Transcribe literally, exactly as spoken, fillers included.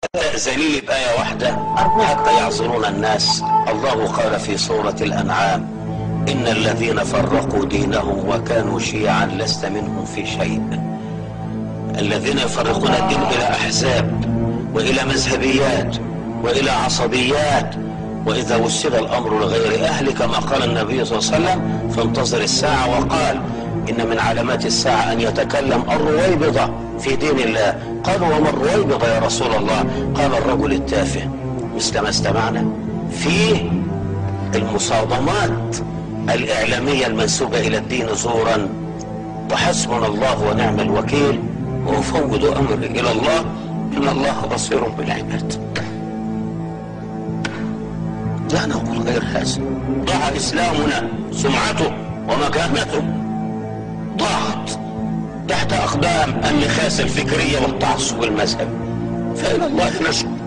ذليل بآية واحدة حتى يعذرون الناس. الله قال في سورة الأنعام: إن الذين فرقوا دينهم وكانوا شيعا لست منهم في شيء. الذين يفرقون الدين إلى أحزاب وإلى مذهبيات وإلى عصبيات، وإذا وسد الأمر لغير أهل كما قال النبي صلى الله عليه وسلم: فانتظر الساعة. وقال: إن من علامات الساعة أن يتكلم الرويبضة في دين الله. قالوا: وما الرويبضة يا رسول الله؟ قال: الرجل التافه. مثل ما استمعنا في المصادمات الإعلامية المنسوبة إلى الدين زورا. وحسبنا الله ونعم الوكيل، وأفوض أمري إلى الله، إن الله بصير بالعباد. لا نقول غير هذا. ضاع إسلامنا، سمعته ومكانته ضاعت تحت أقدام النخاسة الفكرية والتعصب المذهبي. فإلى الله نشكو.